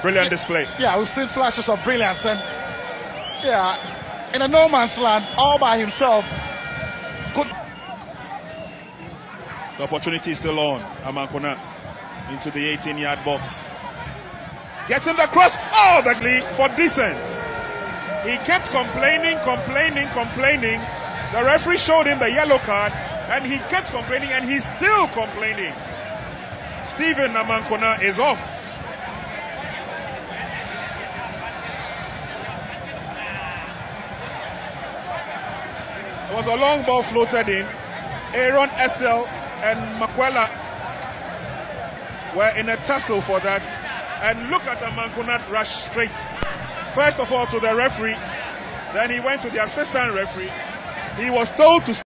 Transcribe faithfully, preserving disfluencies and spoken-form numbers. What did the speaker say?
Brilliant yeah, display. Yeah, we've seen flashes of brilliance, and yeah, in a no man's land, all by himself. Good. The opportunity is still on. Amankona into the eighteen yard box. Gets in the cross. Oh, the lead for decent. He kept complaining, complaining, complaining. The referee showed him the yellow card, and he kept complaining, and he's still complaining. Stephen Amankona is off. It was a long ball floated in. Aaron Essel and Makwela were in a tussle for that. And look at Amankona rush straight. First of all to the referee, then he went to the assistant referee. He was told to